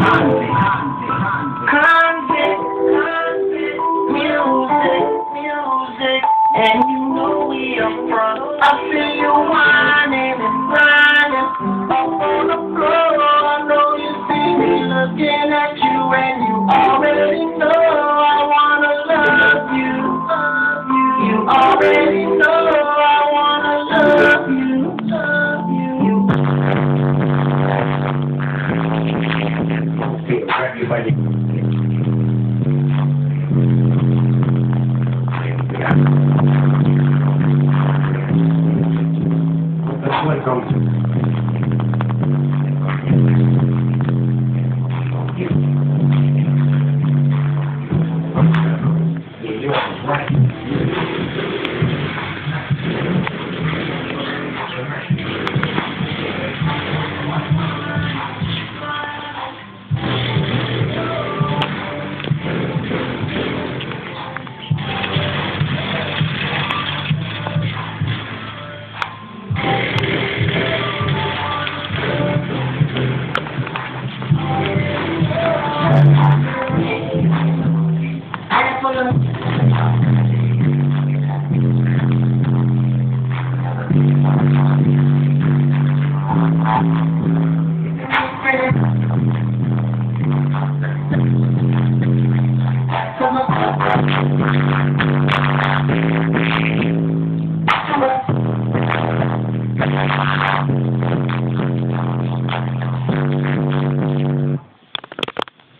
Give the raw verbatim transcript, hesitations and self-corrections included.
Hansi, Hansi, Hansi, Hansi, music, music, and you know we are from. I see you whining and grinding up on the floor. I know you see me looking at you, and you already know I wanna love you. You already know I wanna love you. Love you. Everybody. That's what comes. Come on.